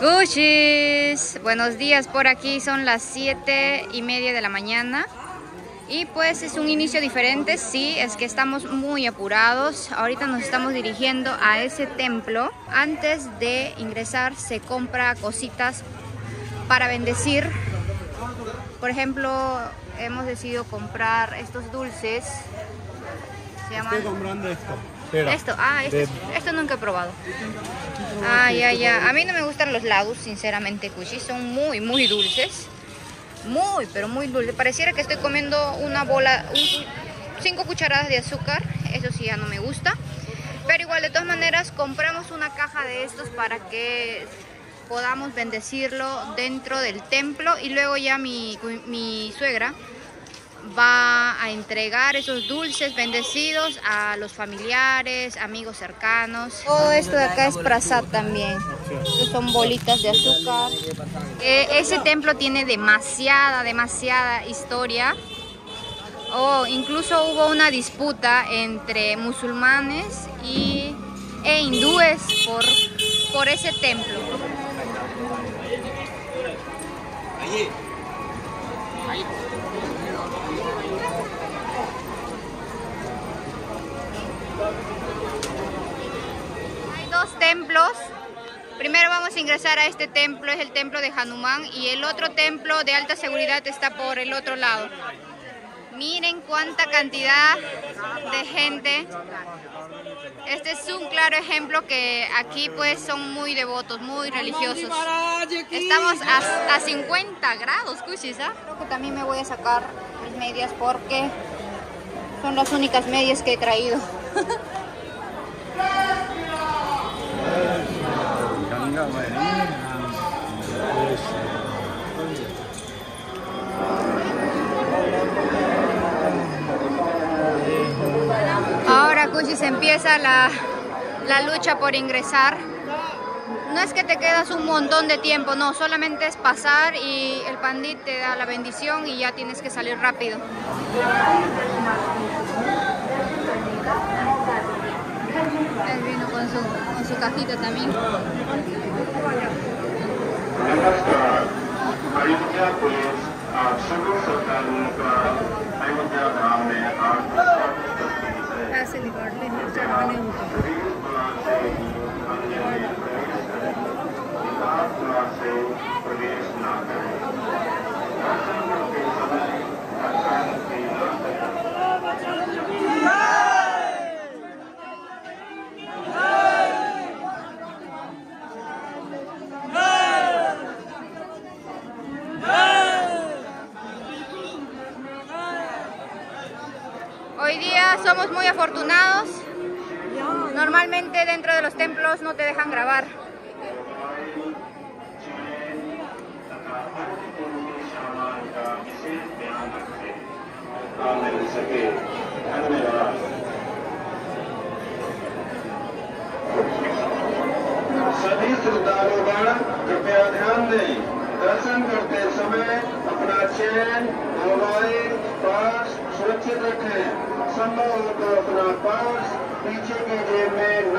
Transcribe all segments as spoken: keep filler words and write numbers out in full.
Cuchis, buenos días, por aquí son las siete y media de la mañana y pues es un inicio diferente, sí, es que estamos muy apurados. Ahorita nos estamos dirigiendo a ese templo. Antes de ingresar se compra cositas para bendecir. Por ejemplo, hemos decidido comprar estos dulces. Se llaman... Estoy comprando esto. Espera. Esto, ah, esto, esto nunca he probado. Ah, ya, ya. A mí no me gustan los lados, sinceramente, Cuchis. Son muy, muy dulces. Muy, pero muy dulces. Pareciera que estoy comiendo una bola, un, cinco cucharadas de azúcar. Eso sí ya no me gusta. Pero igual, de todas maneras, compramos una caja de estos para que podamos bendecirlo dentro del templo. Y luego ya mi, mi suegra va a entregar esos dulces bendecidos a los familiares, amigos cercanos. Todo esto de acá es prasad también. Estos son bolitas de azúcar. Eh, ese templo tiene demasiada, demasiada historia. Oh, incluso hubo una disputa entre musulmanes y, e hindúes por, por ese templo. Ahí. Ahí. Hay dos templos. Primero vamos a ingresar a este templo, es el templo de Hanuman, y el otro templo de alta seguridad está por el otro lado. Miren cuánta cantidad de gente. Este es un claro ejemplo que aquí pues son muy devotos, muy religiosos. Estamos a, a cincuenta grados, Cuchis, ¿ah? Creo que también me voy a sacar mis medias porque son las únicas medias que he traído. Ahora, Cuchis, empieza la, la lucha por ingresar. No es que te quedas un montón de tiempo, no, solamente es pasar y el pandit te da la bendición y ya tienes que salir rápido. Él vino con su, con su cajita también. Hoy día somos muy afortunados. Normalmente dentro de los templos no te dejan grabar. सभी श्रद्धालुगण कृपया ध्यान दें, दर्शन करते समय अपना चैन, mobile, purse सुरक्षित रखें। संभव हो तो अपना पर्स पीछे की जेब में न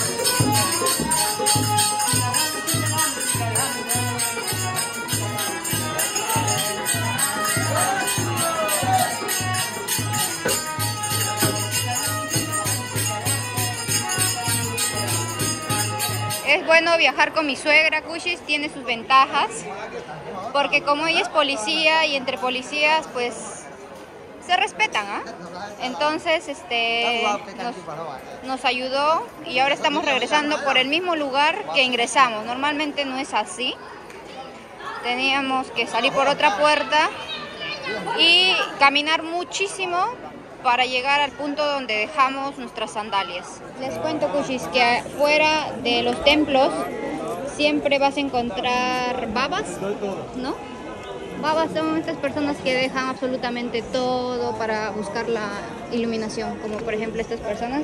Es bueno viajar con mi suegra, Cuchis, tiene sus ventajas, porque como ella es policía y entre policías pues se respetan, ¿ah? Entonces este nos, nos ayudó y ahora estamos regresando por el mismo lugar que ingresamos. Normalmente no es así, teníamos que salir por otra puerta y caminar muchísimo para llegar al punto donde dejamos nuestras sandalias. Les cuento, Cuchis, que fuera de los templos siempre vas a encontrar babas, ¿no? Babas son estas personas que dejan absolutamente todo para buscar la iluminación, como por ejemplo estas personas.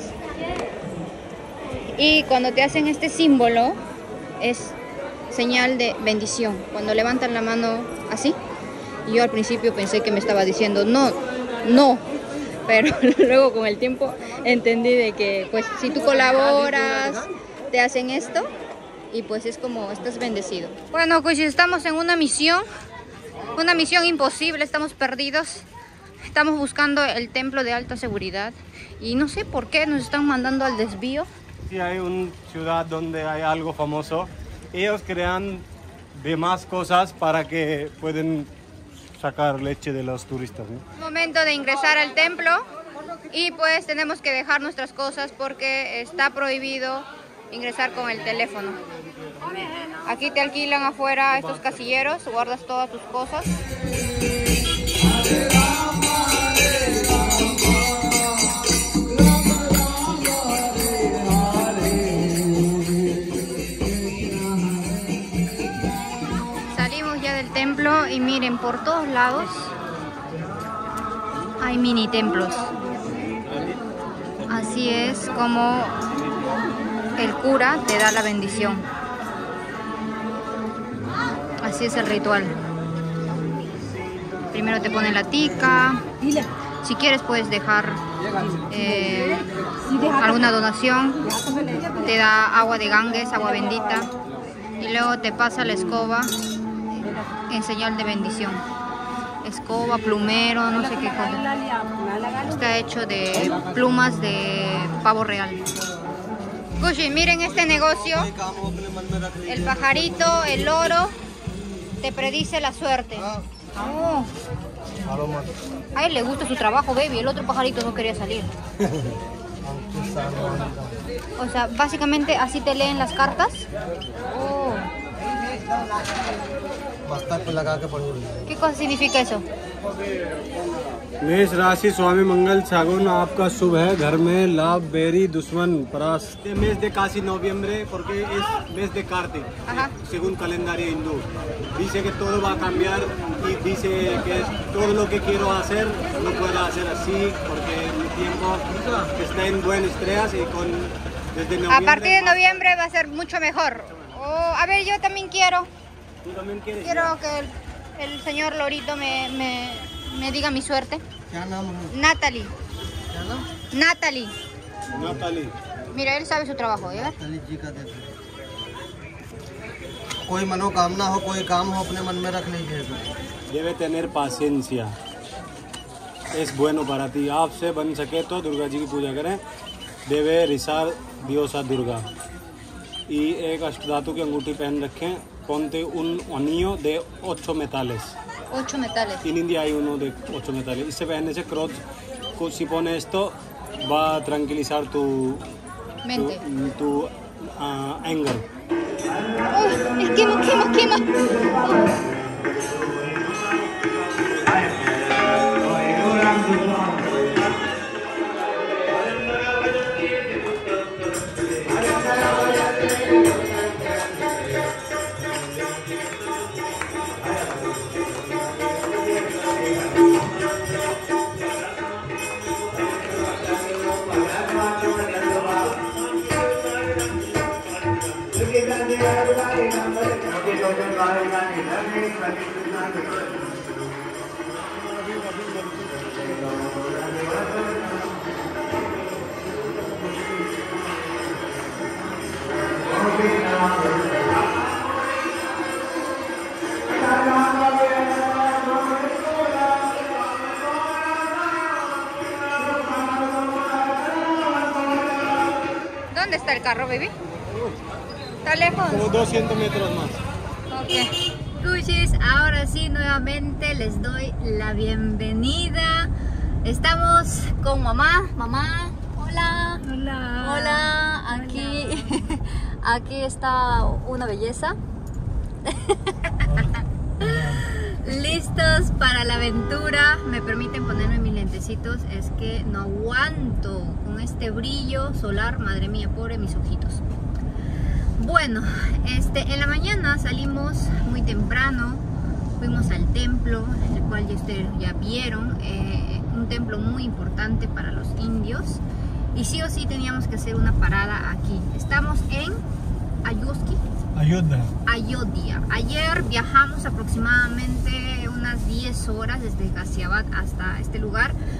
Y cuando te hacen este símbolo es señal de bendición. Cuando levantan la mano así, yo al principio pensé que me estaba diciendo no, no. Pero luego con el tiempo entendí de que pues si tú colaboras, te hacen esto y pues es como estás bendecido. Bueno, pues estamos en una misión, una misión imposible, estamos perdidos. Estamos buscando el templo de alta seguridad y no sé por qué nos están mandando al desvío. Si hay una ciudad donde hay algo famoso, ellos crean demás cosas para que puedan sacar leche de los turistas, ¿no? Momento de ingresar al templo y pues tenemos que dejar nuestras cosas porque está prohibido ingresar con el teléfono. Aquí te alquilan afuera estos casilleros, guardas todas tus cosas. Salimos ya del templo y miren, por todos lados hay mini templos. Así es como el cura te da la bendición. Así es el ritual. Primero te ponen la tica. Si quieres puedes dejar eh, alguna donación. Te da agua de Ganges, agua bendita. Y luego te pasa la escoba en señal de bendición. Escoba, plumero, no sé qué cosa. Está hecho de plumas de pavo real. Kushi, miren este negocio. El pajarito, el loro, te predice la suerte. Oh. A él le gusta su trabajo, baby. El otro pajarito no quería salir. O sea, básicamente así te leen las cartas. Oh. ¿Qué cosa significa eso? मेष राशि स्वामी मंगल सागुन आपका शुभ है घर में लाभ बेरी दुश्मन परास mes de casi noviembre porque es mes de Kartik. Ajá. Según calendario hindú dice que todo va a cambiar y dice que todo lo que quiero hacer lo puedo hacer así porque mi tiempo está en buenas estrellas y con desde noviembre, a partir de noviembre va a ser mucho mejor. Oh, a ver, yo también quiero. ¿Tú también quieres? Quiero ya? que el, el señor Lorito me, me, me diga mi suerte. ¿Qué nombre? Natalie. ¿Qué nombre? Natalie. Natalie. Mira, él sabe su trabajo, ¿eh? कोई मनोकामना हो कोई काम हो अपने मन में रख लीजिए. Debe tener paciencia. Es bueno para ti. आपसे बन सके तो दुर्गा जी की पूजा करें. Debe rezar diosa Durga. Y एक अष्टधातु की अंगूठी पहन रखें. Ponte un anillo de ocho metales. Ocho metales. En India hay uno de ocho metales. इससे पहनने से क्रोध को si pones esto va a tranquilizar tu mente, tu, tu uh, anger. ¡Uy! ¡Quema, quema, quema! ¿Dónde está el carro, baby? ¿Está lejos? Como doscientos metros más. Ok. Cuchis, ahora sí, nuevamente les doy la bienvenida. Estamos con mamá. Mamá, hola. Hola. Hola. Aquí, hola. Aquí está una belleza. Listos para la aventura. Me permiten ponerme mis lentecitos. Es que no aguanto con este brillo solar. Madre mía, pobre mis ojitos. Bueno, este, en la mañana salimos muy temprano. Fuimos al templo, el cual ya ustedes ya vieron. Eh, un templo muy importante para los indios. Y sí o sí teníamos que hacer una parada aquí. Estamos en Ayodhya. Ayodhya. Ayodhya. Ayer viajamos aproximadamente unas diez horas desde Ghaziabad hasta este lugar.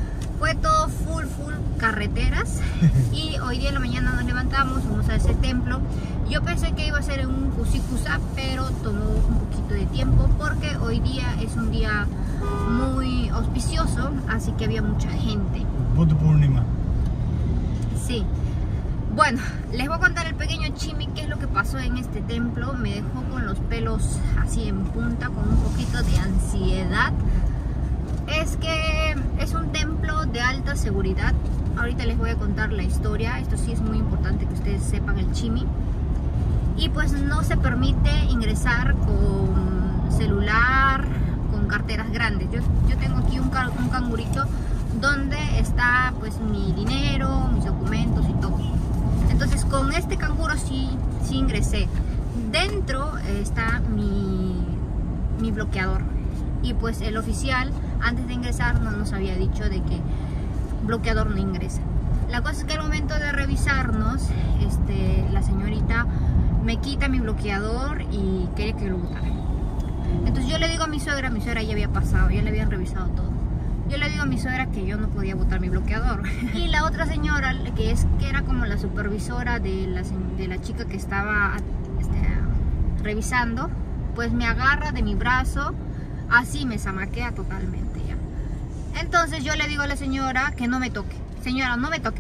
fue todo full, full carreteras. Y hoy día en la mañana nos levantamos, fuimos a ese templo. Yo pensé que iba a ser en un Kusikusa, pero tomó un poquito de tiempo porque hoy día es un día muy auspicioso, así que había mucha gente. Buddha Purnima. Sí. Bueno, les voy a contar el pequeño chimi, qué es lo que pasó en este templo. Me dejó con los pelos así en punta, con un poquito de ansiedad. Es que es un templo de alta seguridad. Ahorita les voy a contar la historia. Esto sí es muy importante que ustedes sepan el chimi. Y pues no se permite ingresar con celular, con carteras grandes. Yo, yo tengo aquí un, un cangurito donde está pues mi dinero, mis documentos y todo. Entonces con este canguro sí, sí ingresé. Dentro está mi, mi bloqueador. Y pues el oficial antes de ingresar no nos había dicho de que bloqueador no ingresa. La cosa es que al momento de revisarnos, este, la señorita me quita mi bloqueador y quería que lo botara. Entonces yo le digo a mi suegra, mi suegra ya había pasado, ya le habían revisado todo. Yo le digo a mi suegra que yo no podía botar mi bloqueador. Y la otra señora, que, es, que era como la supervisora de la, de la chica que estaba este, revisando, pues me agarra de mi brazo, así me zamaquea totalmente ya. Entonces yo le digo a la señora que no me toque. Señora, no me toque.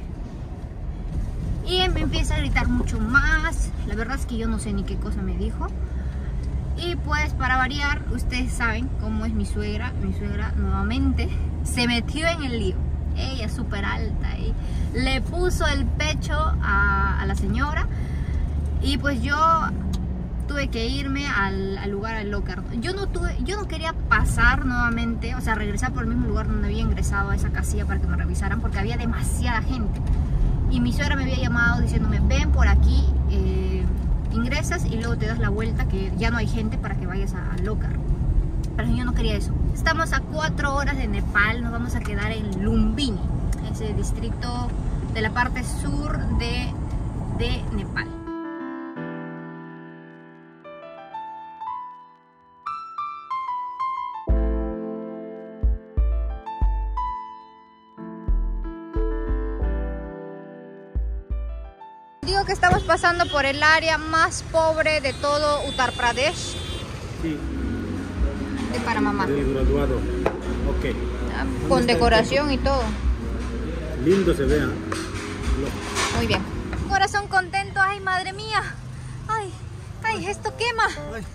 Y me empieza a gritar mucho más. La verdad es que yo no sé ni qué cosa me dijo. Y pues para variar, ustedes saben cómo es mi suegra. Mi suegra nuevamente se metió en el lío. Ella es súper alta y le puso el pecho a, a la señora. Y pues yo tuve que irme al, al lugar, al locker. Yo no, tuve, yo no quería pasar nuevamente, o sea, regresar por el mismo lugar donde había ingresado a esa casilla para que me revisaran, porque había demasiada gente. Y mi suegra me había llamado diciéndome, ven por aquí, eh, ingresas y luego te das la vuelta, que ya no hay gente para que vayas al locker. Pero yo no quería eso. Estamos a cuatro horas de Nepal, nos vamos a quedar en Lumbini, ese distrito de la parte sur de, de Nepal. Digo que estamos pasando por el área más pobre de todo Uttar Pradesh. Sí. De Paramamá. El graduado. Ok. Con decoración y todo. Lindo se vea. Muy bien. Corazón contento. Ay, madre mía. Ay, ay, esto quema. Ay.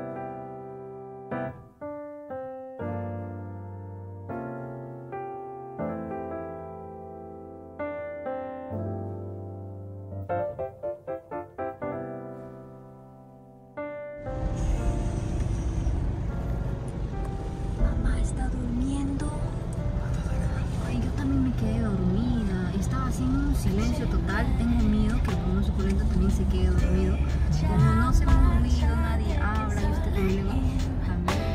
Está durmiendo. Ay, yo también me quedé dormida. Estaba haciendo un silencio total. Tengo miedo que el mono suculento también se quede dormido. Como no se me ha movido, nadie habla y este problema también.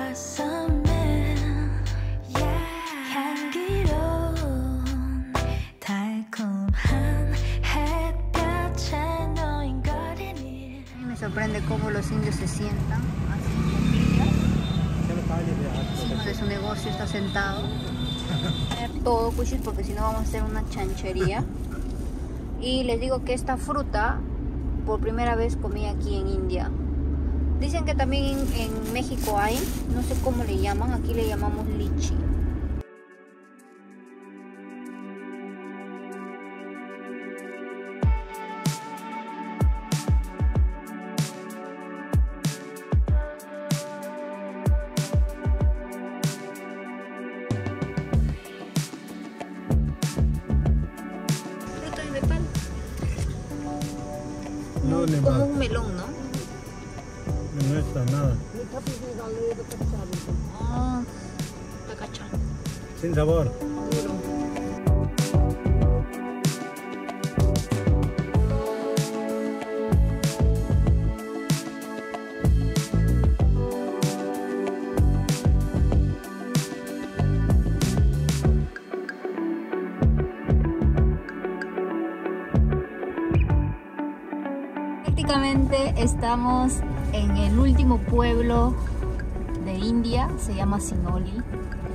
A mí me sorprende cómo los indios se sientan así. Encima de su negocio está sentado. Todo cuchis porque si no vamos a hacer una chanchería. Y les digo que esta fruta por primera vez comí aquí en India. Dicen que también en, en México hay, no sé cómo le llaman, aquí le llamamos lichi. No, Como un melón, ¿no? No está nada. Ah, está cacha. Sin sabor. Prácticamente estamos en el último pueblo de India, se llama Sinoli.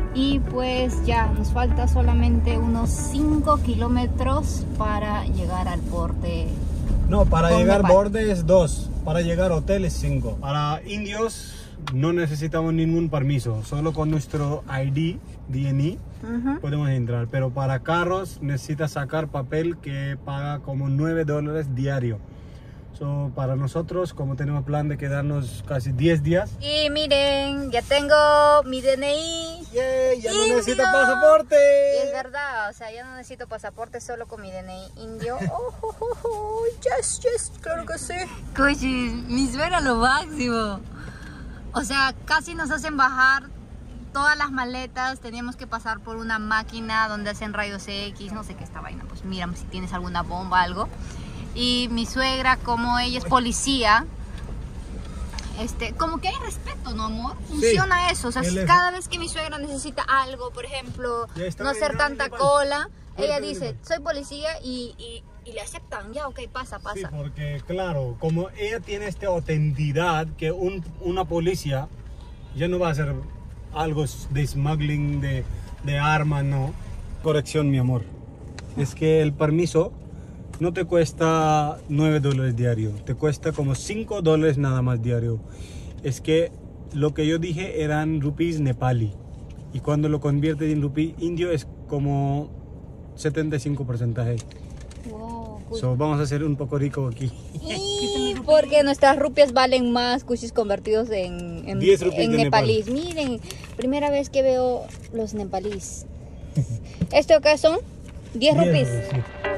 Y pues ya nos falta solamente unos cinco kilómetros para llegar al borde. No, para Con llegar Nepal. borde es dos, para llegar hotel es cinco. Para indios no necesitamos ningún permiso, solo con nuestro I D, D N I, Uh-huh. podemos entrar. Pero para carros necesitas sacar papel que paga como nueve dólares diario. So, para nosotros, como tenemos plan de quedarnos casi diez días, Y miren, ya tengo mi D N I. ¡yay! Ya no Indio. necesito pasaporte. Y es verdad, o sea, ya no necesito pasaporte, solo con mi D N I indio. Oh, oh, oh, oh, yes, yes, claro que sí. Coño, mi suegra lo máximo. O sea, casi nos hacen bajar todas las maletas. Teníamos que pasar por una máquina donde hacen rayos X, no sé qué esta vaina. Pues mira si tienes alguna bomba, algo. Y mi suegra, como ella es policía, este, como que hay respeto, ¿no, amor? Funciona Sí. eso. O sea, Él si es- cada vez que mi suegra necesita algo, por ejemplo, Ya está no bien, hacer no, tanta Nepal. cola, Fuerte, ella dice, Nepal. soy policía y, y, y le aceptan. Ya, ok, pasa, Sí, pasa. porque claro, como ella tiene esta autenticidad que un, una policía ya no va a hacer algo de smuggling, de, de armas, no. Corrección, mi amor. Es que el permiso no te cuesta nueve dólares diario, te cuesta como cinco dólares nada más diario. Es que lo que yo dije eran rupees nepali y cuando lo conviertes en rupee indio es como setenta y cinco porcentaje. Wow, cool. So, vamos a ser un poco rico aquí. Y porque nuestras rupias valen más, cuchis convertidos en, en, diez rupias en de nepalís. Miren, primera vez que veo los nepalís. ¿Esto acá son? diez rupias. Sí.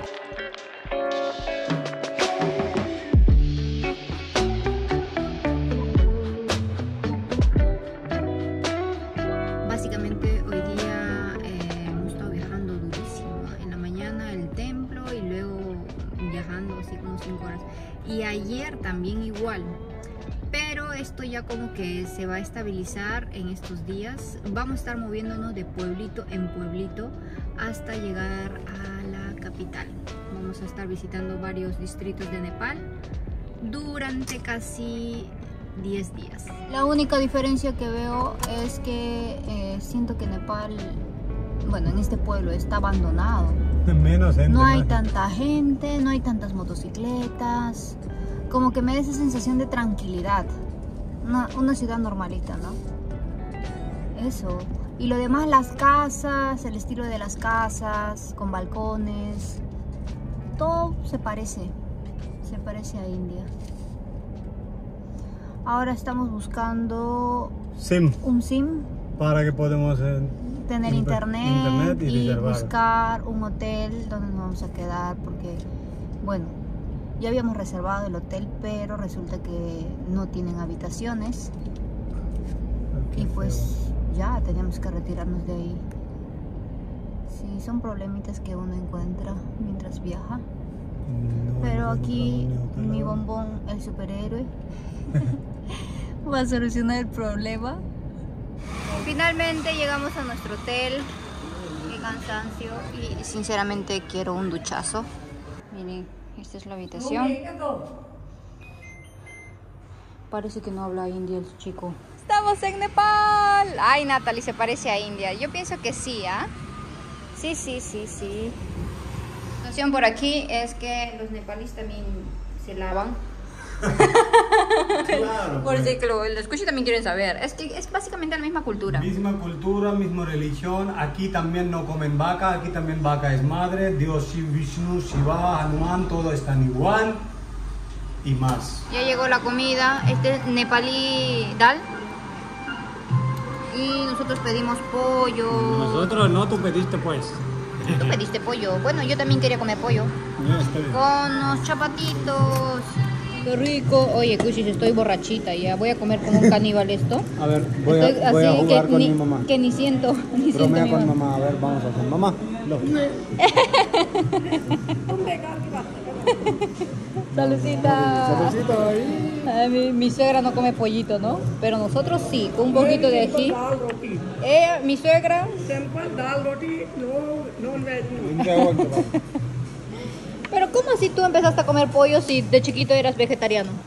Básicamente hoy día eh, hemos estado viajando durísimo. En la mañana el templo y luego viajando así como cinco horas. Y ayer también igual. Pero esto ya como que se va a estabilizar en estos días. Vamos a estar moviéndonos de pueblito en pueblito hasta llegar a la capital. Vamos a estar visitando varios distritos de Nepal durante casi diez días. La única diferencia que veo es que eh, siento que Nepal, bueno, en este pueblo está abandonado. Menos gente. No hay más. tanta gente, no hay tantas motocicletas. Como que me da esa sensación de tranquilidad. Una, una ciudad normalita, ¿no? Eso. Y lo demás, las casas, el estilo de las casas, con balcones. Todo se parece. Se parece a India. Ahora estamos buscando SIM un SIM, para que podamos eh, tener inter- internet, internet y y reservar. buscar un hotel donde nos vamos a quedar, porque bueno, ya habíamos reservado el hotel, pero resulta que no tienen habitaciones y pues ya tenemos que retirarnos de ahí. Sí, son problemitas que uno encuentra mientras viaja, No, pero no aquí encontramos ni hotel, mi ¿no? bombón, el superhéroe, va a solucionar el problema. Finalmente llegamos a nuestro hotel. Qué cansancio. Y sinceramente quiero un duchazo. Miren, esta es la habitación. Parece que no habla indio el chico. Estamos en Nepal. Ay, Natalie, se parece a India. Yo pienso que sí, ¿ah? Sí, sí, sí, sí. La situación por aquí es que los nepalíes también se lavan. Claro, Por pues. si que lo, los escuchan también quieren saber. Es que es básicamente la misma cultura. Misma cultura, misma religión. Aquí también no comen vaca, aquí también vaca es madre. Dios, Shiv, Vishnu, Shiva, Hanuman, todo están igual. Y más. Ya llegó la comida. Este es nepalí dal. Y nosotros pedimos pollo. Nosotros no, tú pediste pues. Tú pediste pollo. Bueno, yo también quería comer pollo. Ya, está bien. Con unos chapatitos. Qué rico. Oye, Cuchis, estoy borrachita ya. Voy a comer como un caníbal esto. A ver, voy a, Estoy voy a así jugar que con ni, mi mamá. Que ni siento. Ni siento Bromea mi con mamá. mamá, a ver, vamos a hacer. Mamá, lo- Saludcita. Saludcito ahí. Ay, mi, mi suegra no come pollito, ¿no? Pero nosotros sí, con un poquito de ají. Ella, mi suegra, Simple dal roti, no non-veg. pero ¿cómo así tú empezaste a comer pollo si de chiquito eras vegetariano?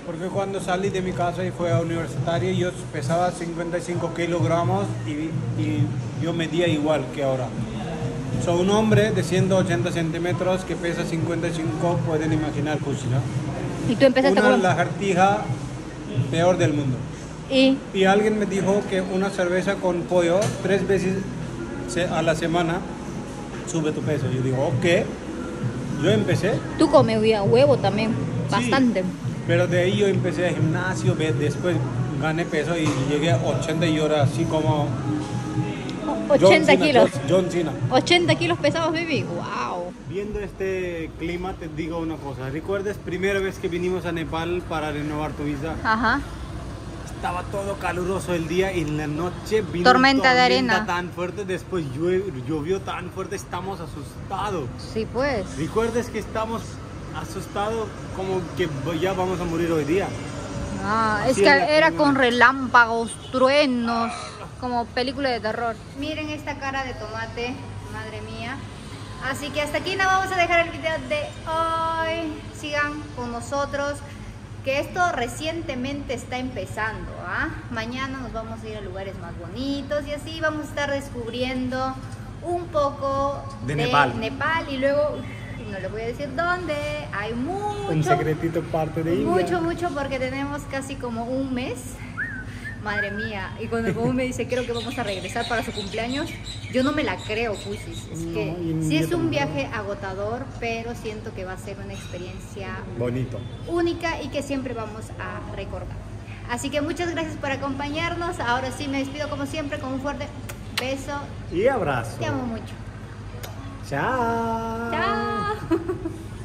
Porque cuando salí de mi casa y fui a universitaria, yo pesaba cincuenta y cinco kilogramos y, y yo medía igual que ahora. Soy un hombre de ciento ochenta centímetros que pesa cincuenta y cinco, pueden imaginar, Cuchi, ¿no? Y tú empezaste Una con... lagartija peor del mundo. Y... Y alguien me dijo que una cerveza con pollo tres veces a la semana sube tu peso. Yo digo, ok. Yo empecé. Tú comes huevo también, bastante. Sí, pero de ahí yo empecé a gimnasio, después gané peso y llegué a ochenta y ahora así como... ochenta John Cena, kilos. John Cena. ochenta kilos pesados, baby. Wow. Viendo este clima te digo una cosa. ¿Recuerdas primera vez que vinimos a Nepal para renovar tu visa? Ajá. Estaba todo caluroso el día y en la noche vino Tormenta de arena. tan fuerte, después llovió, llovió tan fuerte, estamos asustados. Sí, pues. ¿Recuerdas que estamos asustados como que ya vamos a morir hoy día? Ah, es Así que es la era clima. con relámpagos, truenos, como película de terror. Miren esta cara de tomate, madre mía. Así que hasta aquí nos vamos a dejar el video de hoy. Sigan con nosotros, que esto recientemente está empezando, ¿ah? Mañana nos vamos a ir a lugares más bonitos y así vamos a estar descubriendo un poco De de, Nepal. Nepal y luego, no les voy a decir dónde, hay mucho, Un secretito parte de India. mucho, mucho, porque tenemos casi como un mes. Madre mía, y cuando el bobo me dice creo que vamos a regresar para su cumpleaños, yo no me la creo, Cuchis. Es No, que y sí yo es un tampoco. viaje agotador, pero siento que va a ser una experiencia Bonito. única y que siempre vamos a recordar. Así que muchas gracias por acompañarnos. Ahora sí me despido como siempre con un fuerte beso. Y abrazo. Te amo mucho. Chao. Chao.